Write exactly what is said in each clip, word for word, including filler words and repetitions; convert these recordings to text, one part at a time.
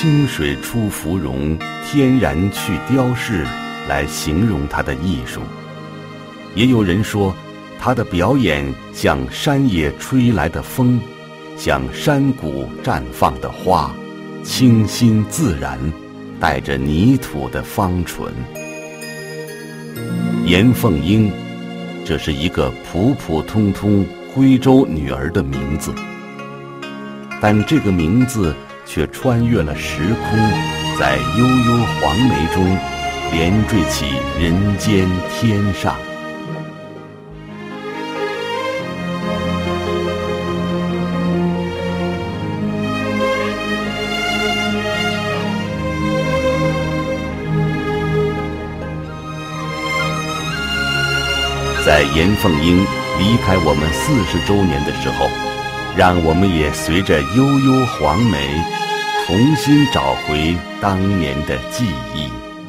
清水出芙蓉，天然去雕饰来形容她的艺术。也有人说，她的表演像山野吹来的风，像山谷绽放的花，清新自然，带着泥土的芳醇。严凤英，这是一个普普通通徽州女儿的名字，但这个名字却穿越了时空，在悠悠黄梅中连缀起人间天上。在严凤英离开我们四十周年的时候，让我们也随着悠悠黄梅，重新找回当年的记忆。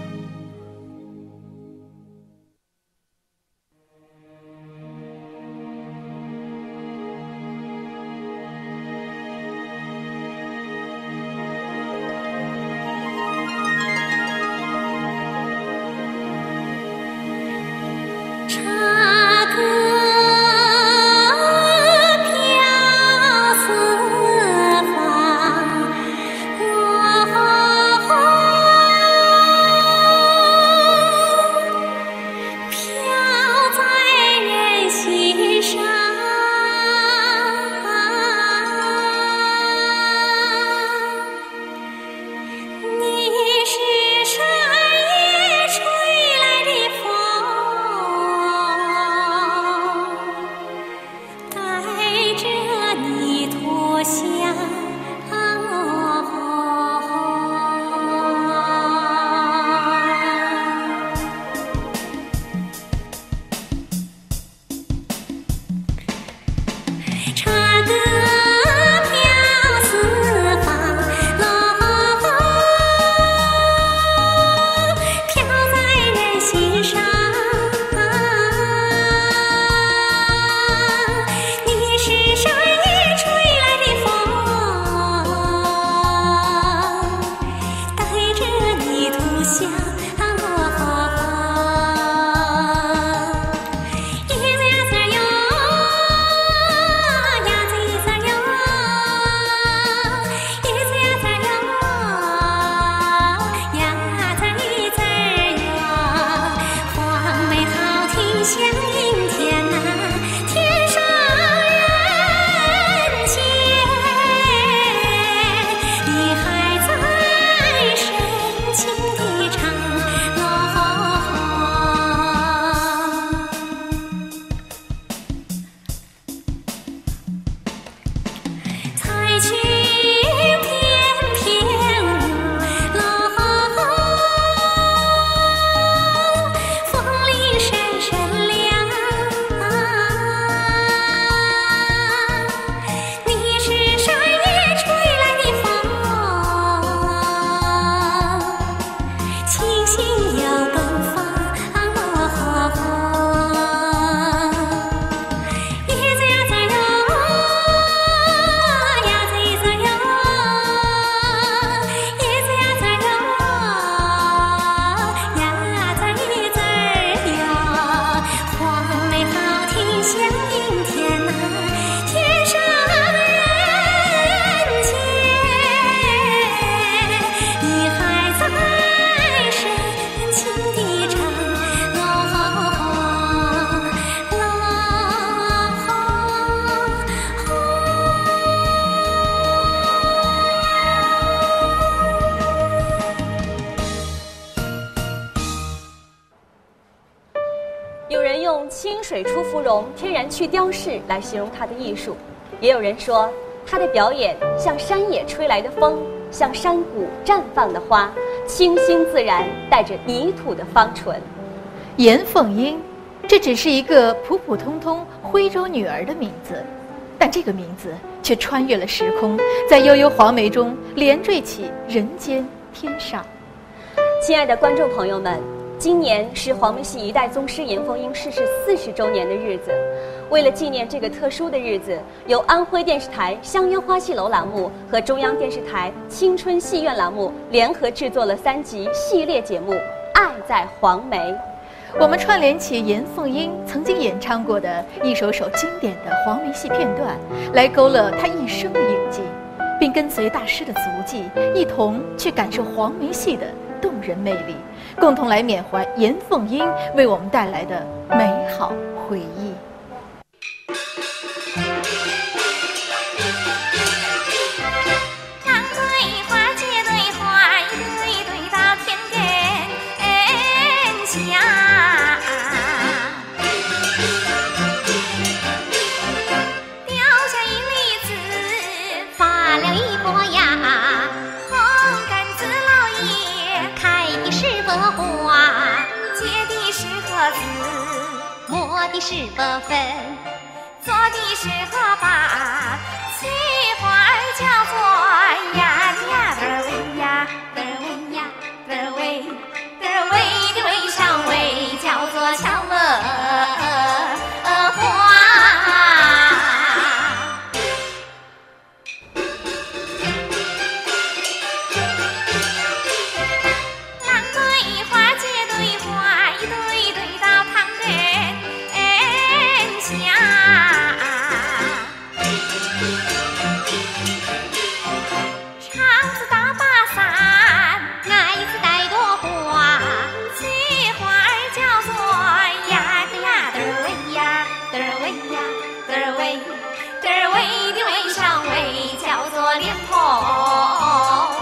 清水出芙蓉，天然去雕饰来形容她的艺术。也有人说，她的表演像山野吹来的风，像山谷绽放的花，清新自然，带着泥土的芳醇。 严凤英，这只是一个普普通通徽州女儿的名字，但这个名字却穿越了时空，在悠悠黄梅中连缀起人间天上。 亲爱的观众朋友们， 今年是黄梅戏一代宗师严凤英逝世四十周年的日子。为了纪念这个特殊的日子，由安徽电视台香烟花戏楼栏目和中央电视台青春戏院栏目联合制作了三集系列节目《爱在黄梅》。 我们串联起严凤英曾经演唱过的一首首经典的黄梅戏片段，来勾勒她一生的印记，并跟随大师的足迹，一同去感受黄梅戏的动人魅力，共同来缅怀严凤英为我们带来的美好回忆。 磨的是薄粉，做的是荷把，翠花儿叫做呀呀得儿喂呀得儿喂呀得儿喂得儿喂的喂上喂，叫做巧乐花。兰对花，结对花，一对对到旁人下。长子打把伞，矮子带朵花，翠花儿叫做呀的呀的儿喂呀的儿喂呀的儿喂的儿喂的喂上喂，叫做莲蓬花。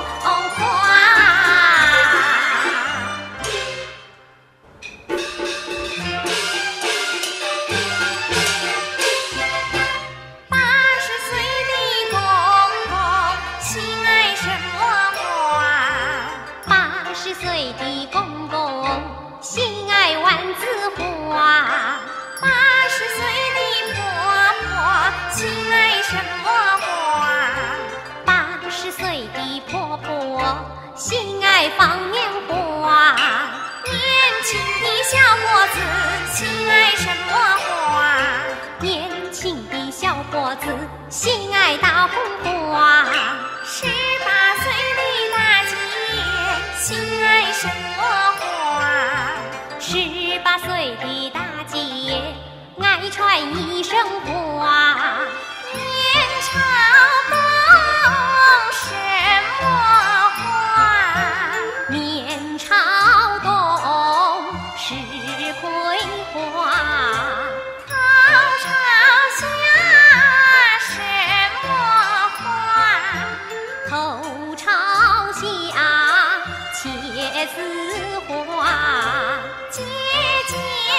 心爱放年花，年轻的小伙子心爱什么花？年轻的小伙子心爱大红花。十八岁的大姐心爱什么花？十八岁的大姐爱穿一身花。年朝东什么花？年朝东是葵花。头朝下什么花？头朝下茄子花。节节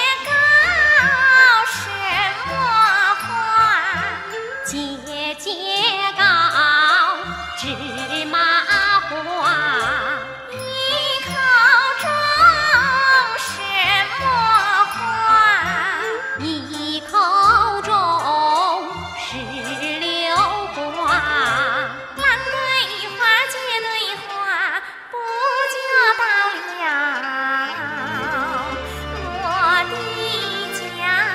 高什么花？节节高芝麻花。一口中什么花？一口中石榴花。兰对花，结对花，不就到了我的家。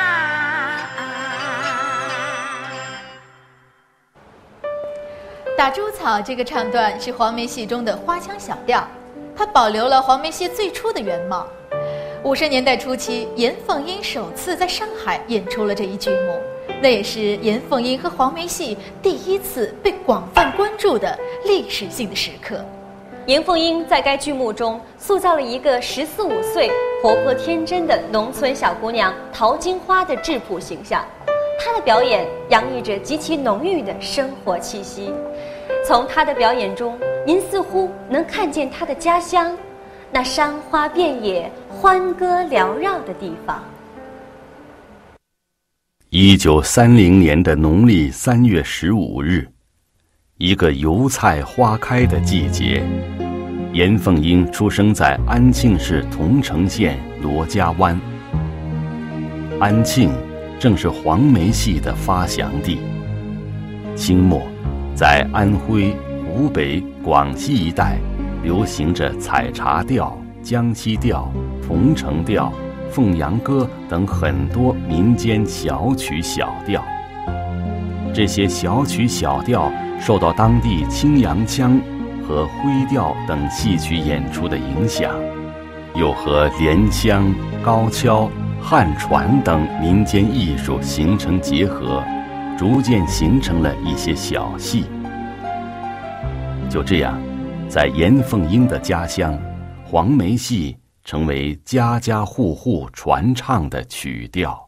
打猪草这个唱段是黄梅戏中的花腔小调，它保留了黄梅戏最初的原貌。五十年代初期，严凤英首次在上海演出了这一剧目，那也是严凤英和黄梅戏第一次被广泛关注的历史性的时刻。 严凤英在该剧目中塑造了一个十四五岁、活泼天真的农村小姑娘陶金花的质朴形象。她的表演洋溢着极其浓郁的生活气息。从她的表演中，您似乎能看见她的家乡，那山花遍野、欢歌缭绕的地方。 一九三零年的农历三月十五日，一个油菜花开的季节，严凤英出生在安庆市桐城县罗家湾。安庆正是黄梅戏的发祥地。清末，在安徽、湖北、广西一带流行着采茶调、 江西调、桐城调、凤阳歌等很多民间小曲小调。这些小曲小调受到当地青阳腔和徽调等戏曲演出的影响，又和连腔、高跷、汉传等民间艺术形成结合，逐渐形成了一些小戏。就这样，在严凤英的家乡，黄梅戏成为家家户户传唱的曲调。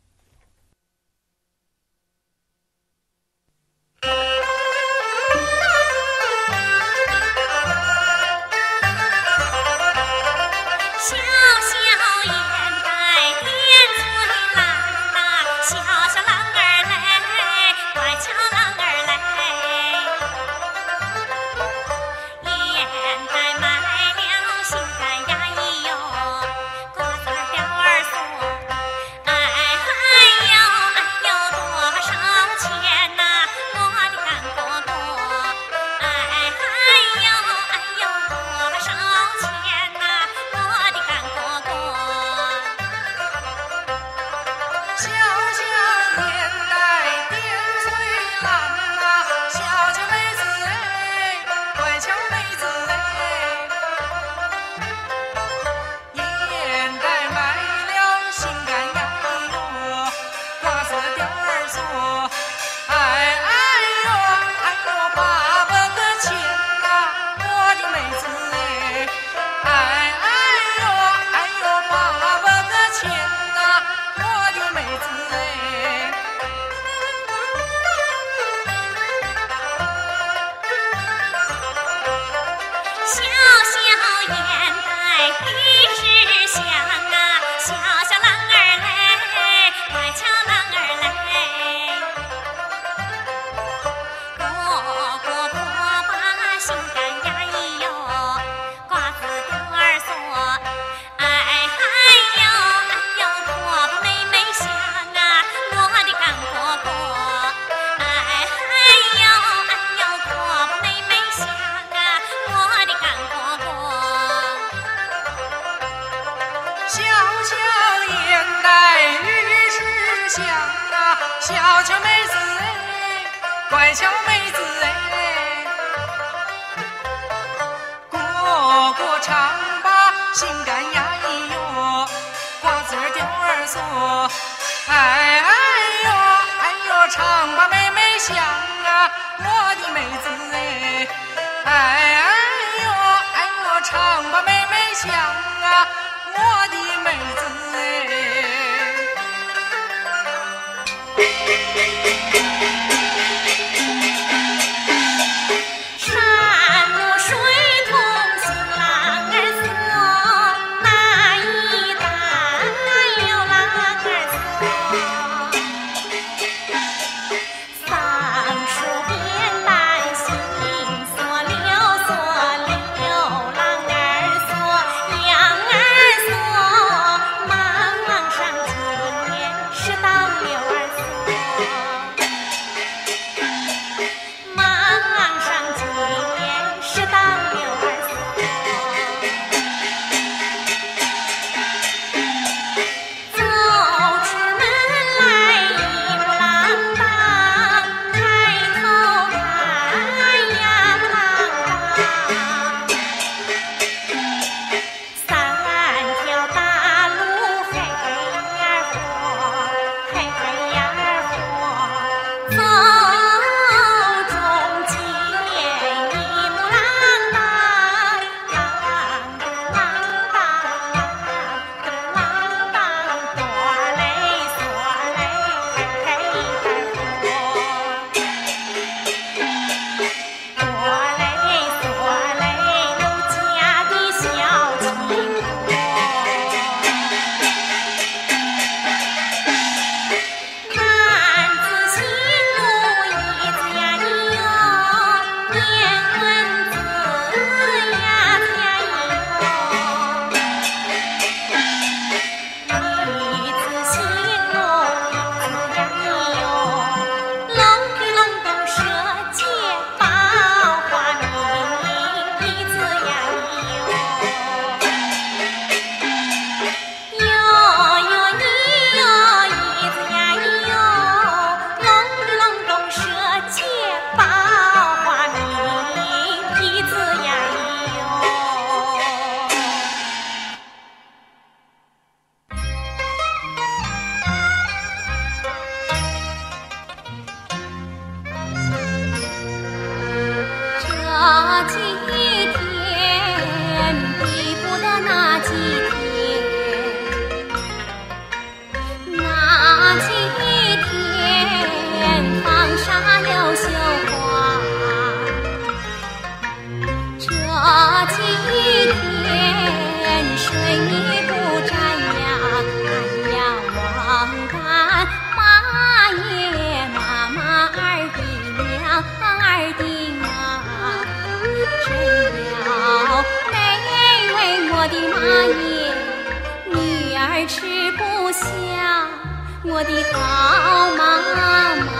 不下我的好妈妈。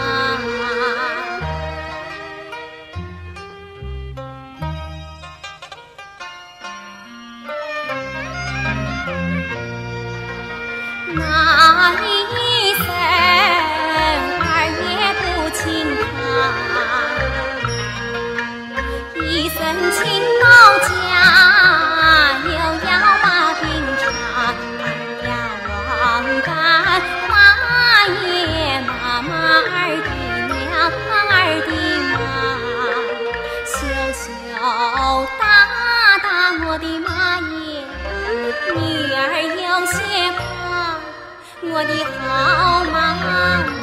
那一声儿也不轻她，一声亲到家又要把病查，儿呀忘干妈耶妈妈儿的娘儿的妈，羞羞答答我的妈耶，女儿有些怕我的好妈妈。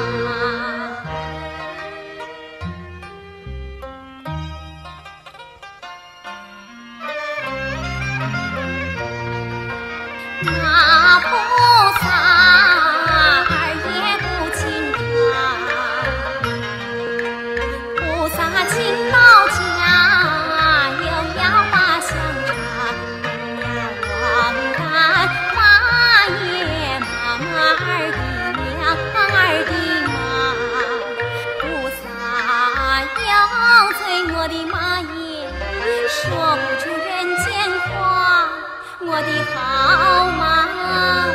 那菩萨儿也不轻她，菩萨亲到家又要把香插，呀忘干妈耶妈妈儿的娘儿的妈，菩萨要催我的妈耶，说不出人间话，我的好妈妈。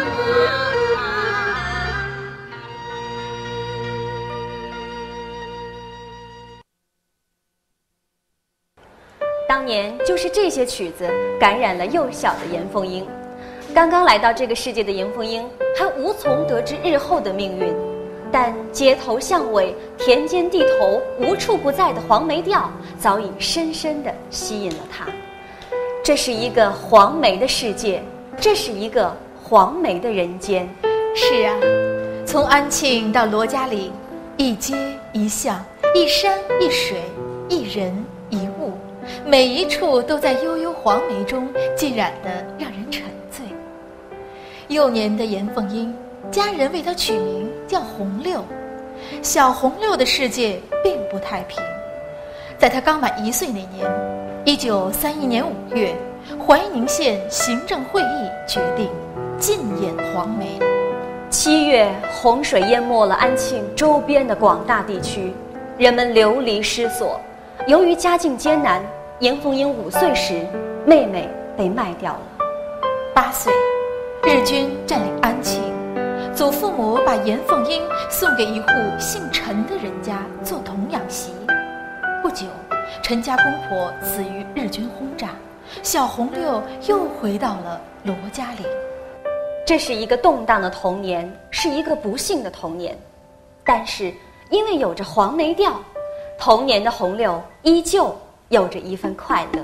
当年就是这些曲子感染了幼小的严凤英。刚刚来到这个世界的严凤英还无从得知日后的命运，但街头巷尾、田间地头无处不在的黄梅调早已深深地吸引了她。这是一个黄梅的世界，这是一个黄梅的人间。 是啊，从安庆到罗家岭，一街一巷，一山一水，一人一物，每一处都在悠悠黄梅中浸染得让人沉醉。幼年的严凤英，家人为她取名叫红六。小红六的世界并不太平。在她刚满一岁那年，一九三一年五月，怀宁县行政会议决定禁演黄梅。 七月，洪水淹没了安庆周边的广大地区，人们流离失所。由于家境艰难，严凤英五岁时，妹妹被卖掉了。 八岁，日军占领安庆，祖父母把严凤英送给一户姓陈的人家做童养媳。不久，陈家公婆死于日军轰炸，小红六又回到了罗家岭。 这是一个动荡的童年，是一个不幸的童年。但是因为有着黄梅调，童年的红六依旧有着一份快乐。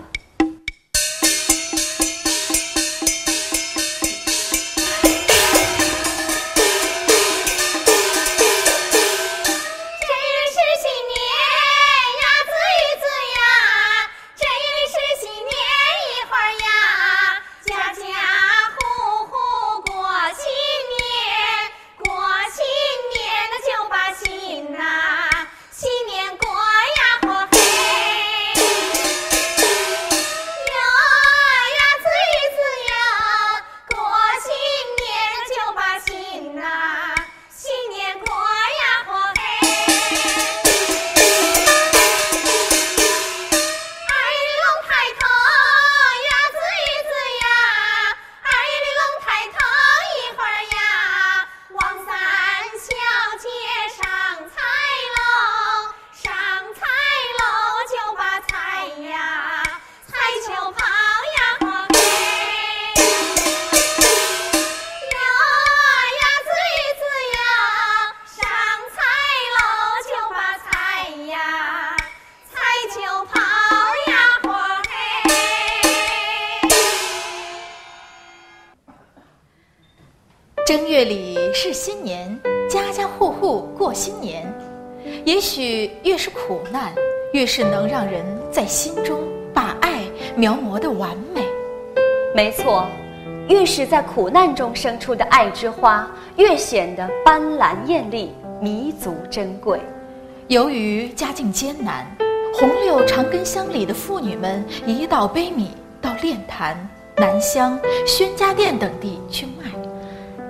正月里是新年，家家户户过新年。也许越是苦难，越是能让人在心中把爱描摹得完美。 没错，越是在苦难中生出的爱之花，越显得斑斓艳丽，弥足珍贵。 由于家境艰难，红六常跟乡里的妇女们一道背米到练坛、南乡、宣家店等地去卖。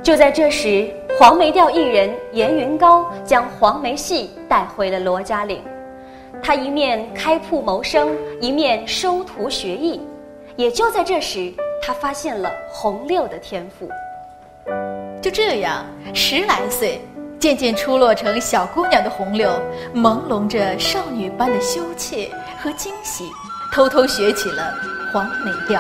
就在这时，黄梅调艺人严云高将黄梅戏带回了罗家岭。他一面开铺谋生，一面收徒学艺。也就在这时，他发现了红六的天赋。 就这样，十来岁，渐渐出落成小姑娘的红六，朦胧着少女般的羞怯和惊喜，偷偷学起了黄梅调。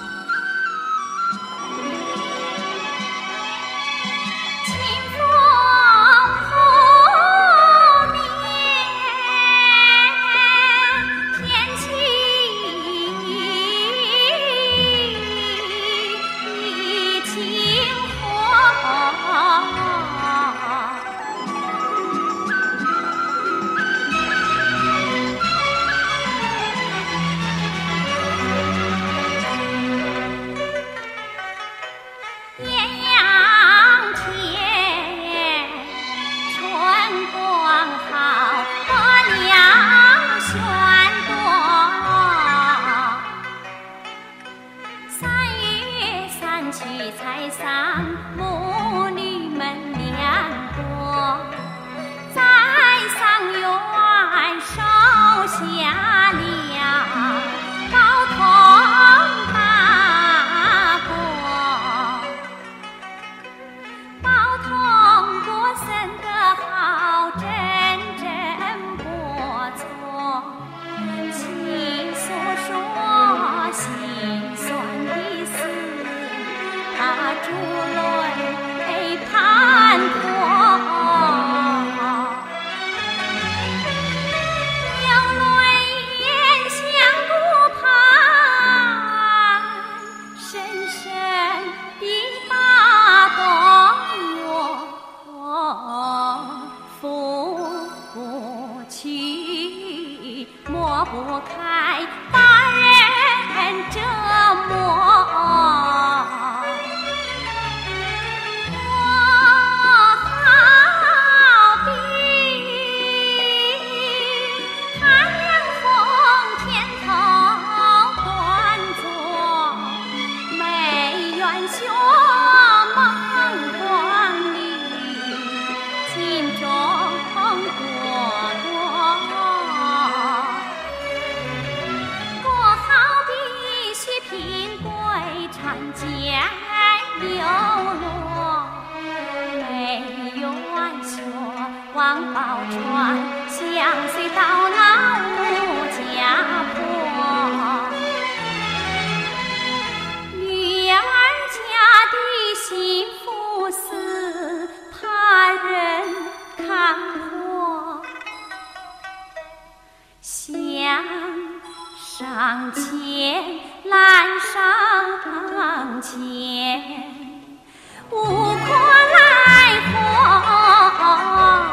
上前来上前，无可奈何。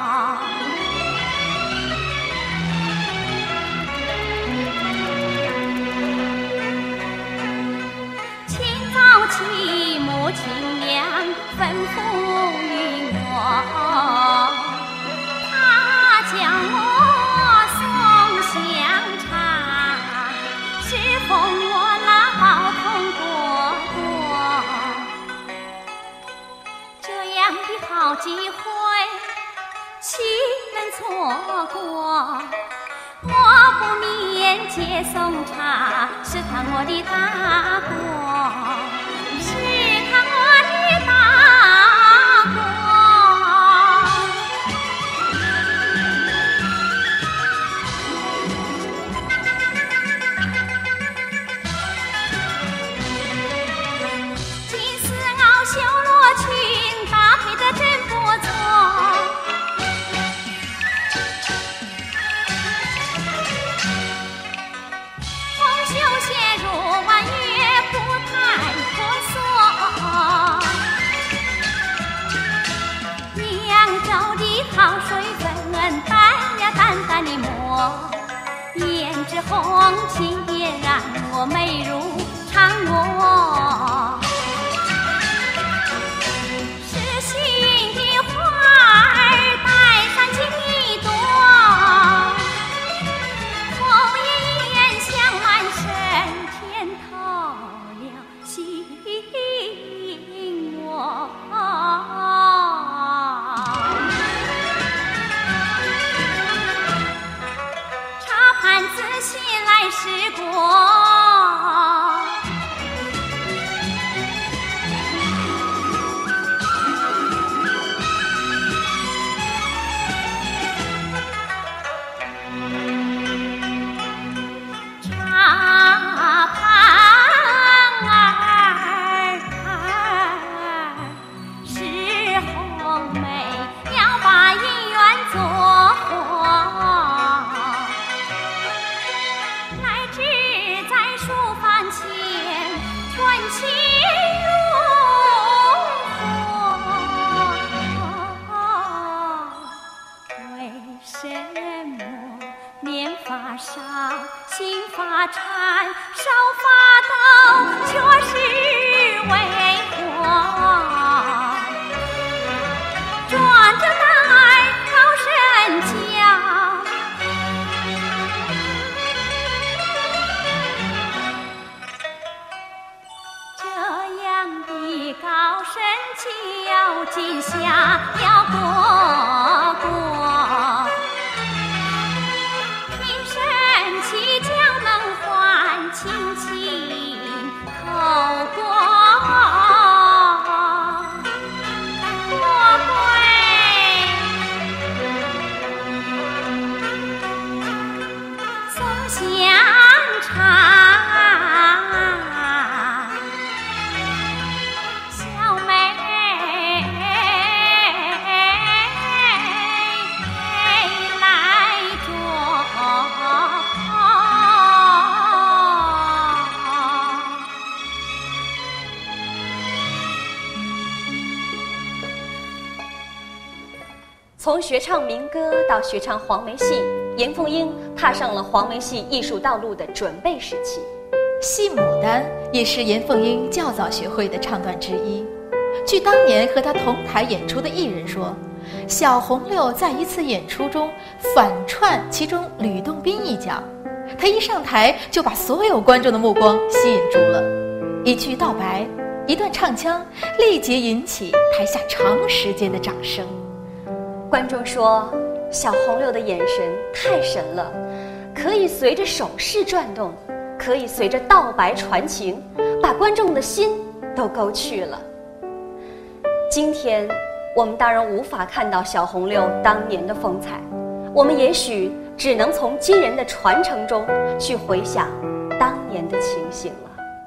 清早起，母亲娘吩咐于我，她将我送香茶，侍奉我老童哥哥。这样的好机会，岂能错过？我不免接送茶，试探我的大哥，试探我的大哥。金丝袄绣罗裙，搭配得真不错。好水分淡呀淡淡的抹，胭脂红轻也让我美如嫦娥。是心的花儿带上几朵，红颜香满身，甜透了心窝。 今下要过过，听神奇将能还亲亲口过。 从学唱民歌到学唱黄梅戏，严凤英踏上了黄梅戏艺术道路的准备时期。 戏牡丹也是严凤英较早学会的唱段之一。据当年和她同台演出的艺人说，小红六在一次演出中反串其中吕洞宾一角，她一上台就把所有观众的目光吸引住了。一句道白，一段唱腔，立即引起台下长时间的掌声。 观众说，小红六的眼神太神了，可以随着手势转动，可以随着道白传情，把观众的心都勾去了。今天我们当然无法看到小红六当年的风采，我们也许只能从今人的传承中去回想当年的情形了。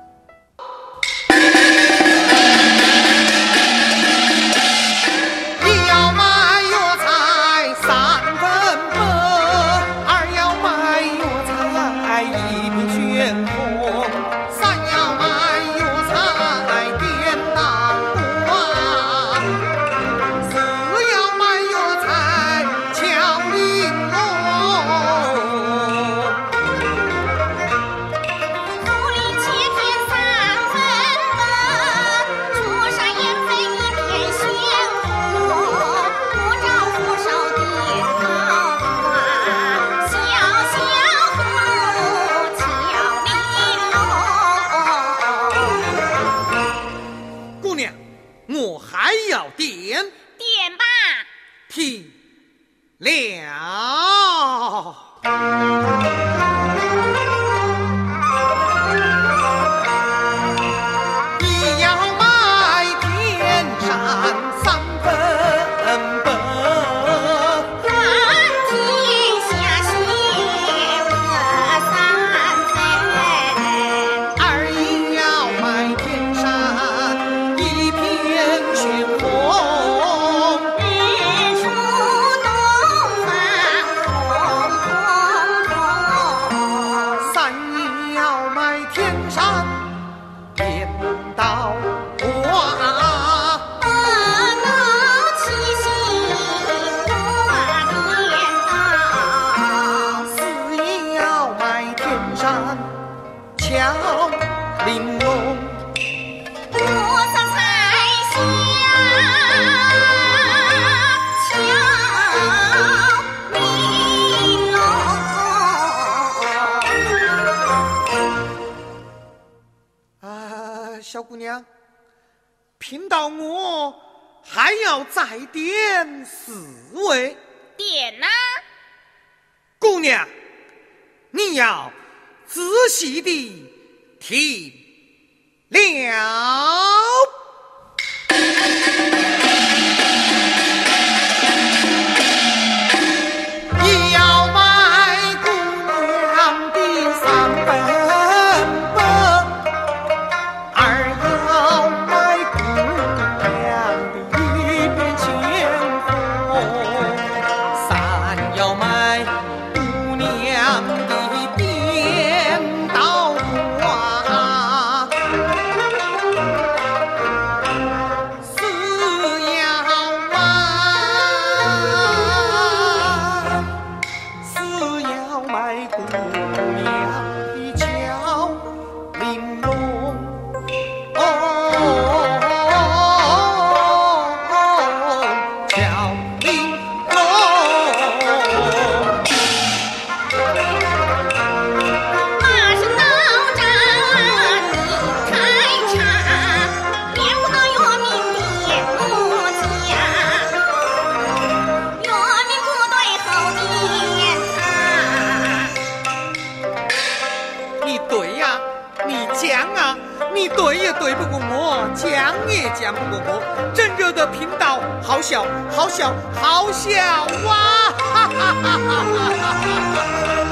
小姑娘，贫道我还要再点四位。 点呐、啊！ 姑娘，你要仔细地听了。 不过过，真惹得贫道好笑，好笑，好笑啊！哈哈哈哈哈哈！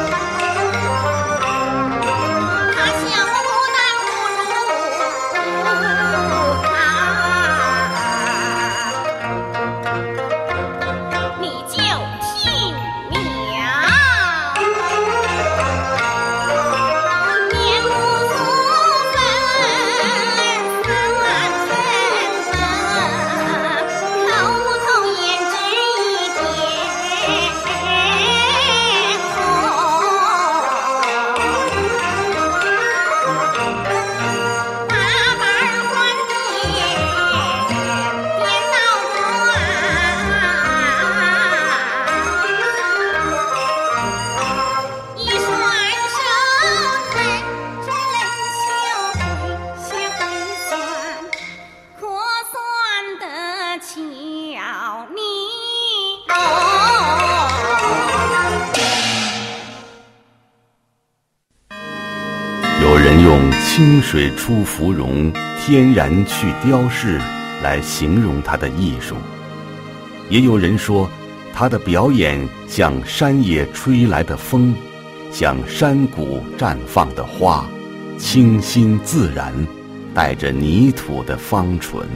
有人用清水出芙蓉，天然去雕饰来形容他的艺术，也有人说他的表演像山野吹来的风，像山谷绽放的花，清新自然，带着泥土的芳醇。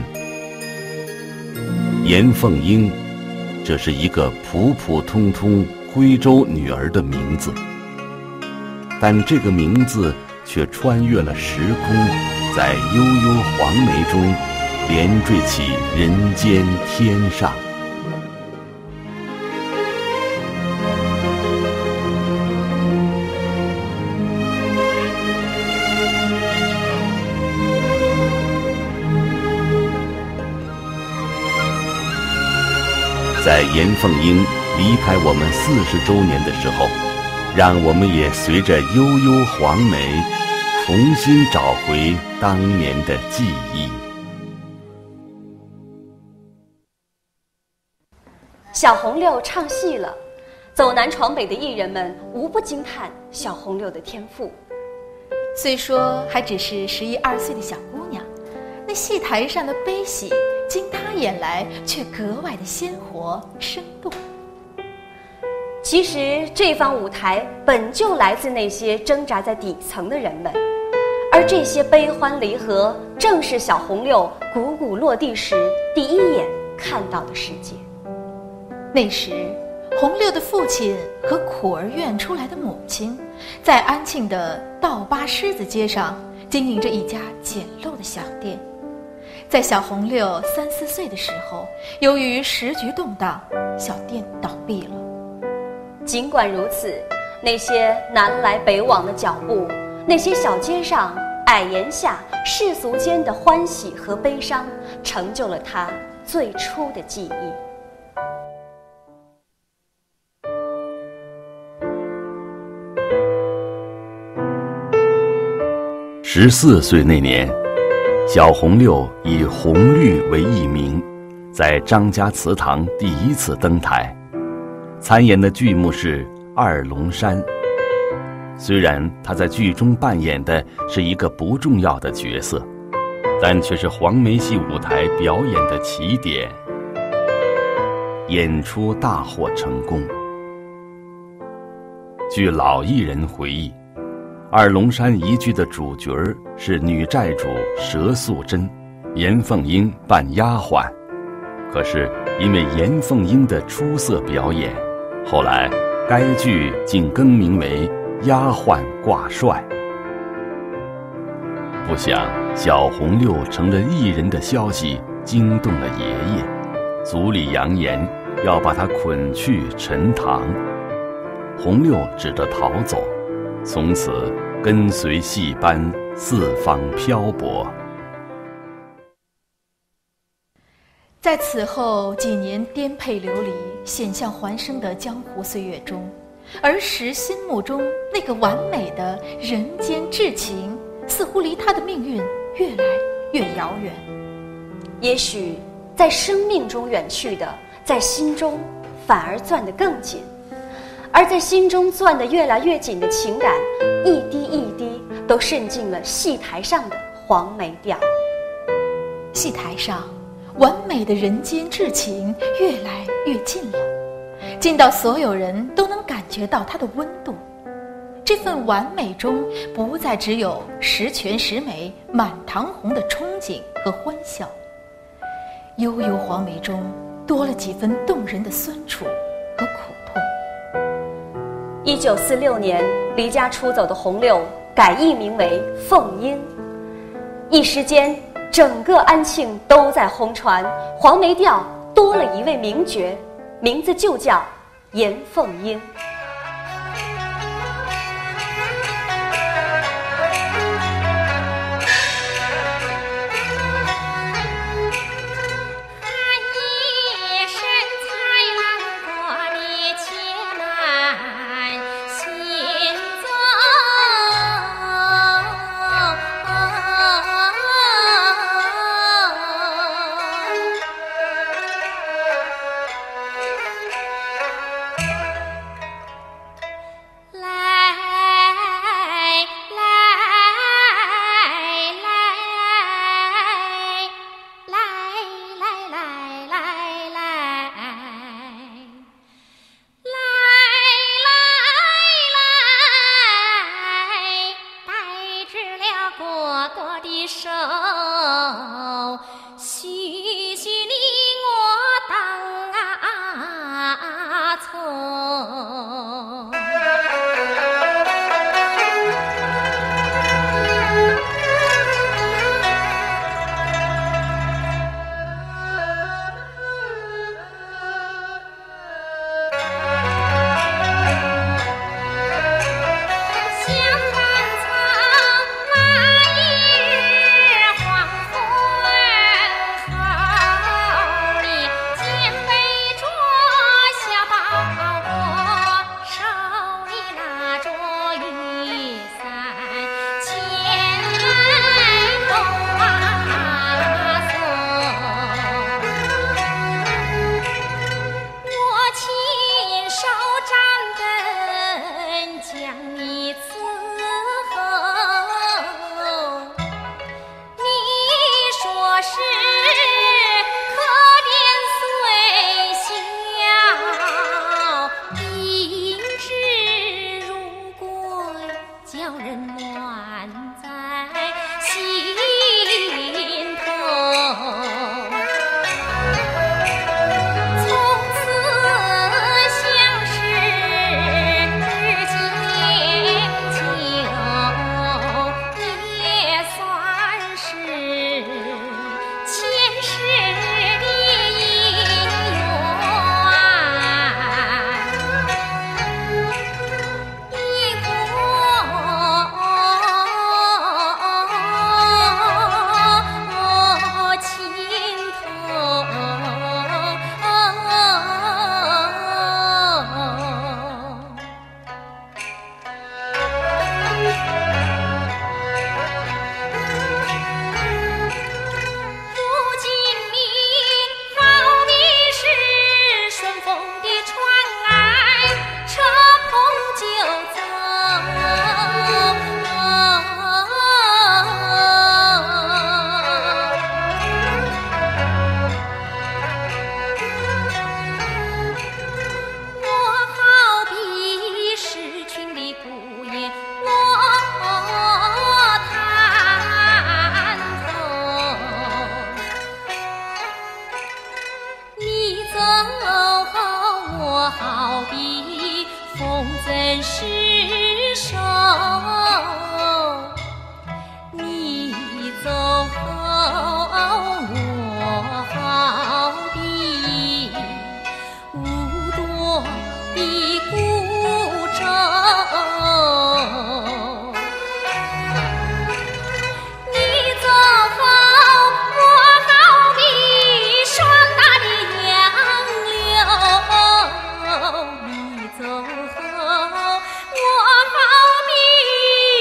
严凤英，这是一个普普通通徽州女儿的名字，但这个名字却穿越了时空，在悠悠黄梅中连缀起人间天上。在严凤英离开我们四十周年的时候，让我们也随着悠悠黄梅重新找回当年的记忆。 小红六唱戏了，走南闯北的艺人们无不惊叹小红六的天赋。 虽说还只是十一二岁的小姑娘，那戏台上的悲喜，经她演来却格外的鲜活生动。 其实这方舞台本就来自那些挣扎在底层的人们，而这些悲欢离合，正是小红六汩汩落地时第一眼看到的世界。 那时，红六的父亲和苦儿院出来的母亲，在安庆的道八狮子街上经营着一家简陋的小店。在小红六三四岁的时候，由于时局动荡，小店倒闭了。 尽管如此，那些南来北往的脚步，那些小街上矮檐下世俗间的欢喜和悲伤，成就了他最初的记忆。 十四岁那年，小红六以红绿为艺名，在张家祠堂第一次登台。参演的剧目是《二龙山》，虽然他在剧中扮演的是一个不重要的角色，但却是黄梅戏舞台表演的起点。演出大获成功。据老艺人回忆，二龙山一剧的主角是女债主佘素贞，严凤英扮丫鬟。可是因为严凤英的出色表演，后来该剧竟更名为《丫鬟挂帅》。不想小红六成了艺人的消息惊动了爷爷，族里扬言要把他捆去陈塘。红六只得逃走，从此跟随戏班四方漂泊。 在此后几年颠沛流离、险象环生的江湖岁月中，儿时心目中那个完美的人间至情，似乎离他的命运越来越遥远。 也许在生命中远去的，在心中反而攥得更紧，而在心中攥得越来越紧的情感，一滴一滴都渗进了戏台上的黄梅调。 戏台上完美的人间至情越来越近了，近到所有人都能感觉到它的温度。这份完美中不再只有十全十美、满堂红的憧憬和欢笑，悠悠黄梅中多了几分动人的酸楚和苦痛。 一九四六年，离家出走的红六改艺名为凤英，一时间，整个安庆都在轰传黄梅调多了一位名角，名字就叫严凤英。 走后，我好比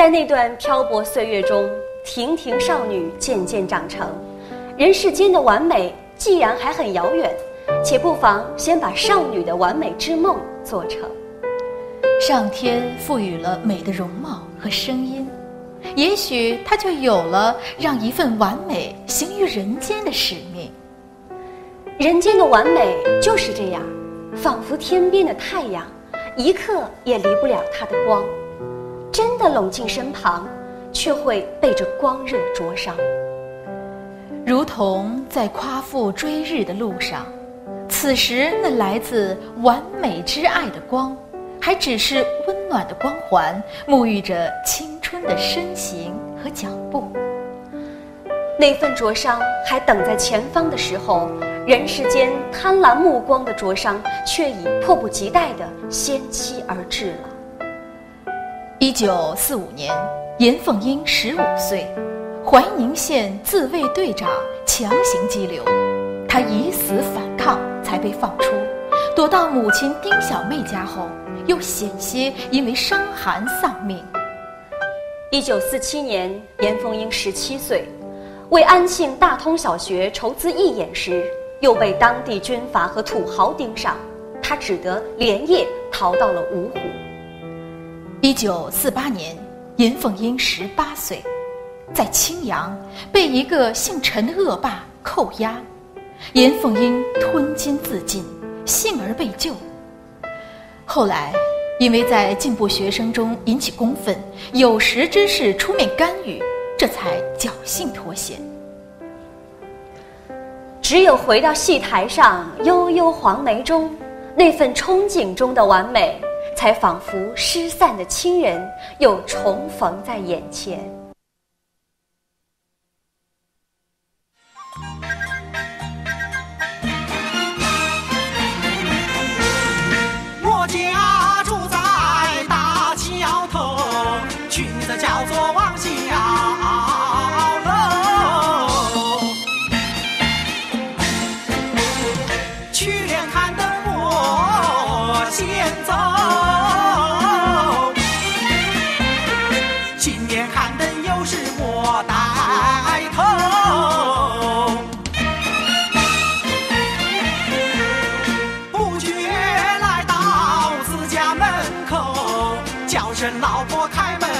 在那段漂泊岁月中，亭亭少女渐渐长成。人世间的完美既然还很遥远，且不妨先把少女的完美之梦做成。 上天赋予了美的容貌和声音，也许它就有了让一份完美行于人间的使命。 人间的完美就是这样，仿佛天边的太阳，一刻也离不了它的光。真的拢近身旁，却会被这光热灼伤。 如同在夸父追日的路上，此时那来自完美之爱的光，还只是温暖的光环，沐浴着青春的身形和脚步。 那份灼伤还等在前方的时候，人世间贪婪目光的灼伤却已迫不及待地先期而至了。 一九四五年，严凤英十五岁，怀宁县自卫队长强行羁留，他以死反抗才被放出，躲到母亲丁小妹家后，又险些因为伤寒丧命。 一九四七年，严凤英十七岁，为安庆大通小学筹资义演时，又被当地军阀和土豪盯上，他只得连夜逃到了芜湖。 一九四八年，严凤英十八岁，在青阳被一个姓陈的恶霸扣押，严凤英吞金自尽，幸而被救。后来因为在进步学生中引起公愤，有识之士出面干预，这才侥幸脱险。 只有回到戏台上，悠悠黄梅中，那份憧憬中的完美，才仿佛失散的亲人又重逢在眼前。 我家住在大桥头，裙子叫做王小楼，去年看灯我先走，今年看灯又是我带头，不觉来到自家门口，叫声老婆开门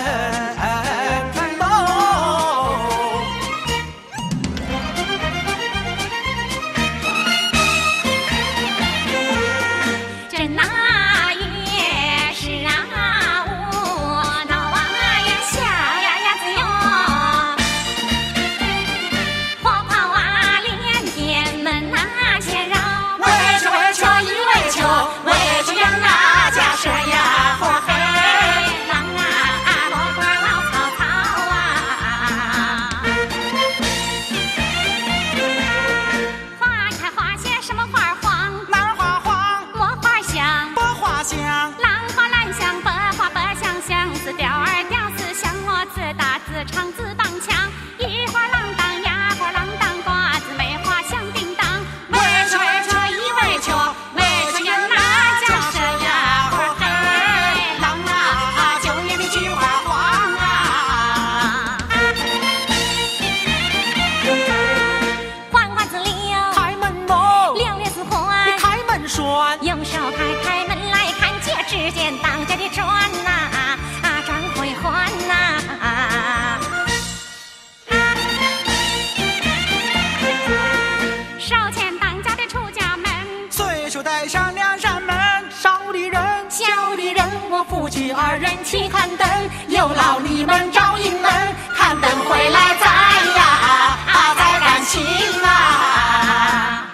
喽。 这那也是啊，我闹啊呀下呀呀子哟，火炮啊连天门那些绕， 委屈委屈一委屈，委屈人啊家事呀火黑。 郎啊落花老草草啊，花开花谢什么花黄， 兰花黄， 墨花香。 百花香， 兰花兰香，百花百香，香似吊儿吊丝，香我自打自唱自帮腔，一花郎当呀花郎当，瓜子梅花香叮当， 委屈委屈一委屈，委屈人啊家事呀火黑。郎啊九月的菊花黄啊， 欢欢子溜， 开门喽， 六月四欢， 开门栓， 用手开开门来看，见只见当家的转呐、啊，转回环呐、手牵当家的出家门， 随手带上两扇门，少的人小的人我夫妻二人齐看灯， 有劳你们照应门，看灯回来再呀啊再感情啊。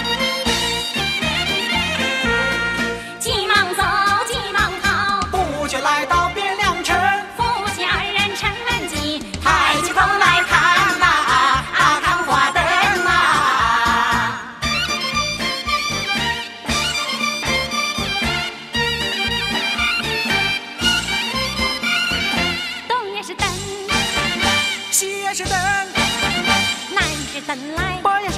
急忙走急忙跑， 不觉来到汴梁城， 夫妻二人乘门进， 抬起头来看呐啊看花灯啊。 东也是灯， 西也是灯， 南是灯来， 北也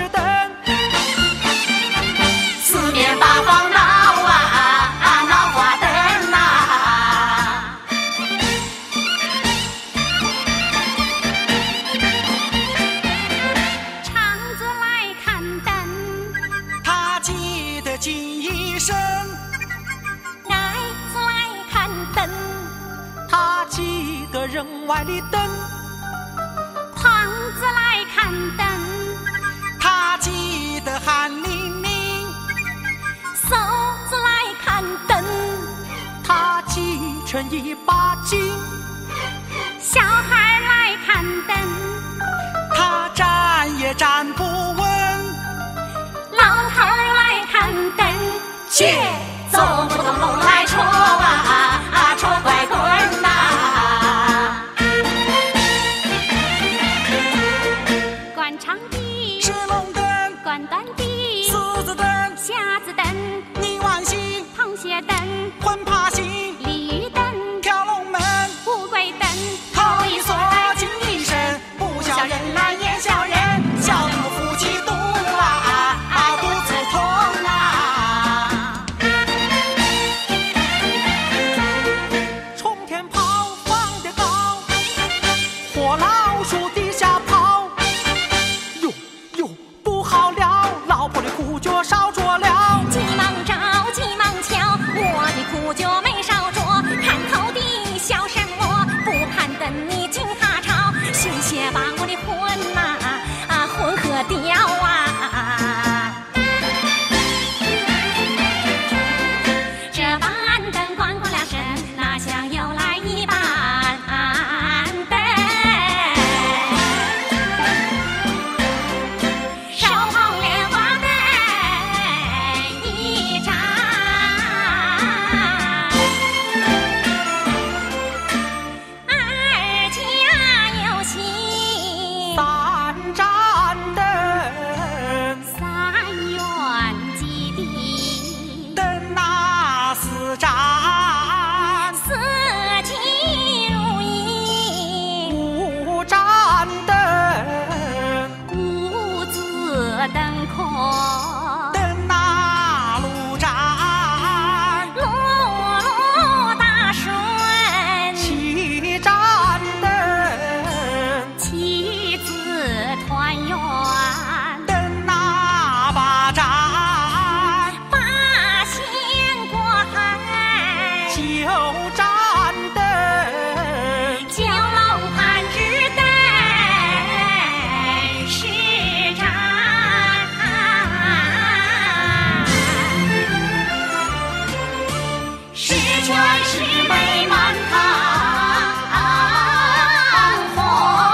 身， 爱子来看灯， 他记得人外的灯， 胖子来看灯， 他记得汗淋淋， 瘦子来看灯， 他记成一把斤， 小孩来看灯， 他站也站不稳， 老头儿来看灯， 切走不动路来戳啊啊戳拐棍儿呐，关长的是龙灯， 关短的狮子灯， 瞎子灯， 泥丸星， 螃蟹灯， 混爬星， 鲤鱼灯， 跳龙门， 乌龟灯， 头一锁金一身，不孝人来也孝人，孝母夫妻肚啊啊肚子痛啊，冲天炮放得高，火老鼠底下跑，哟哟不好了，老婆的苦脚烧着了， 急忙找急忙瞧，我的苦酒没烧着，看头的小什么，不攀灯你进哈朝，险些把我的魂呐啊混合掉啊，这板灯关过了身，哪想又来一板灯，烧红莲花灯一盏，二家有喜三盏灯， 三元基地， 灯那四盏， 四季如意， 五盏灯， 五子登科， 灯那六盏， 路路大顺， 七盏灯， 妻子团圆， 灯那八盏， 八仙过海， 九盏灯， 九龙盘日灯十盏，十全十美满堂红，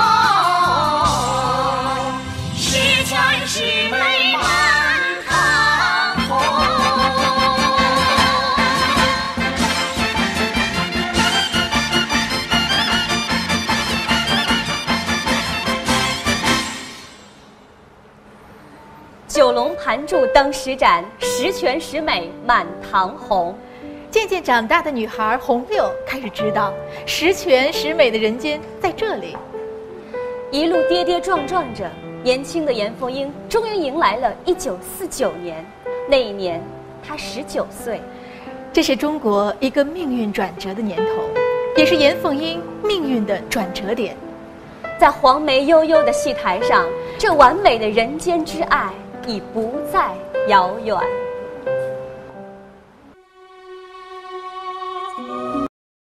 十全十美满堂红。 九龙盘柱灯十盏，十全十美满堂红。 渐渐长大的女孩红六开始知道，十全十美的人间在这里。 一路跌跌撞撞着，年轻的严凤英终于迎来了一九四九年。那一年，她十九岁。 这是中国一个命运转折的年头，也是严凤英命运的转折点。 在黄梅悠悠的戏台上，这完美的人间之爱已不再遥远。